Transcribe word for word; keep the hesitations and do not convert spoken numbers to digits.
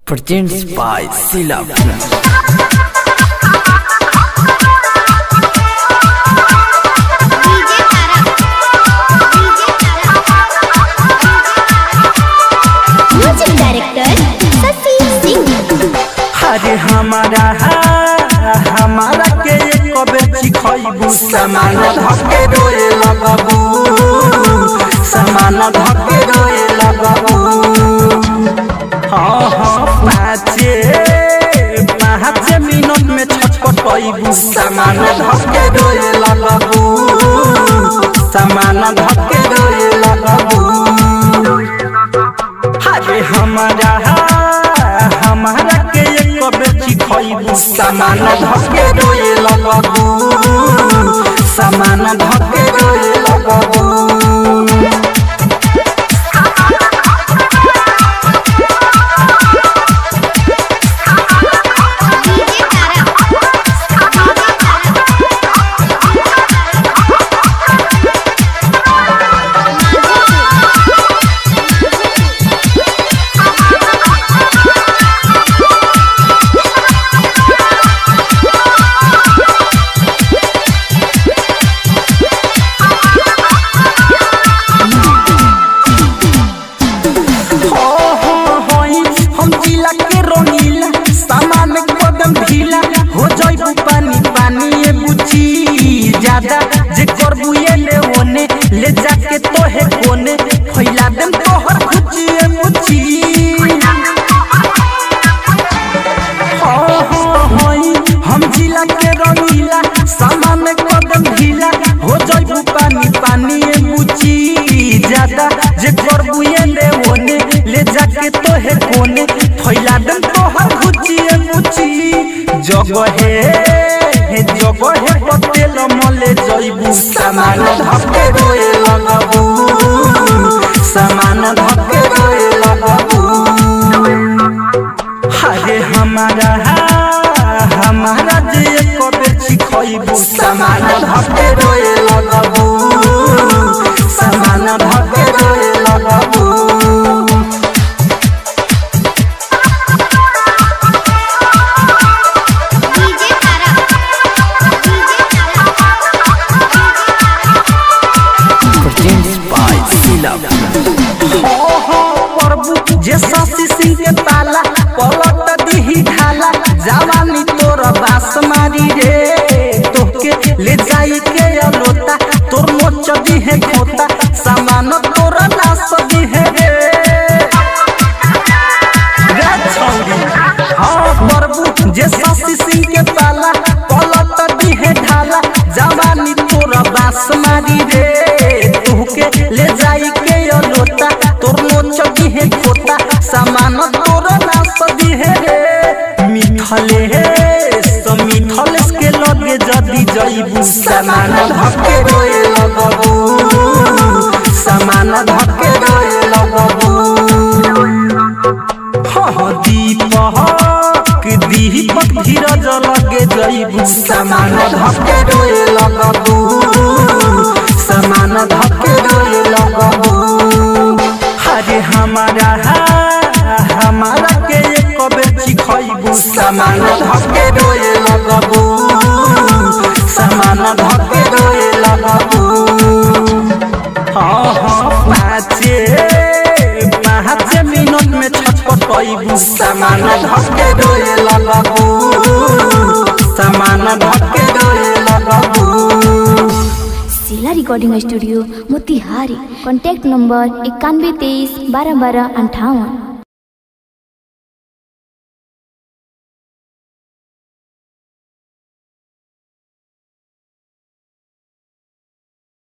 Presents by Sila. Music director Shashi Singh. अरे हमारा हमारा के एक कबे चिखइबू सामान धके रोए लगबू सामान धके रोए लगबू हाँ हाँ पाँचे पाँच मिनट में छटपटाइबू सामान धके रोए लगबू सामान धके रोए लगबू अरे हमारा हमारा के एक कबे चिखइबू सामान धके रोए लगबू सामान धके रोए लगबू जे करबू ये ले ओने ले जाके तोहे कोने फैला देम तोहर खुचिए मुची हाँ हाँ होई हम जिला के रंगीला सामान कदम ढीला हो जाइबू पानी पानी ए मुची ज्यादा जे करबू ये ले ओने ले जाके तोहे कोने फैला देम तोहर खुचिए मुची जगहे जगहे पतेल मले जइबू सामान धके रोए लगबू सामान धके रोए लगबू अरे हमारा हमारा जे कबे चिखइबू सामान धके रोए लगबू सामान धके रोए लगबू जे शशि सिंह के ताला पलट दीही ढाला जवानी तोर बास मारी रे तोके ले जाई के अलोता तोर मोच दीहे खोता सामान तोर नास दीहे रे रे छौरी हां प्रभु जे शशि सिंह के ताला पलट दीहे ढाला जवानी तोर बास मारी रे तोके ले जाई के अलोता तोर मोच दीहे खोता सामान तोर नास दीहे रे मिठले सो मिठले के लगे जदी जइबू सामान धके रोए लगबू सामान धके रोए लगबू हाँ दीपक दीपक धीरज लगे जइबू सामान धके रोए लगबू सामान धके रोए लगबू अरे हमारा हमारा के एक कबे चिखइबू सामान धके रोए लगबू सामान धके रोए लगबू हाँ हाँ पाँचे पाँच मिनट में छटपटाइबू सामान धके रोए लगबू सामान धके रोए लगबू। Sila recording studio Motihari. Contact number इक्यानवे तेईस बारह बारह अंठावन।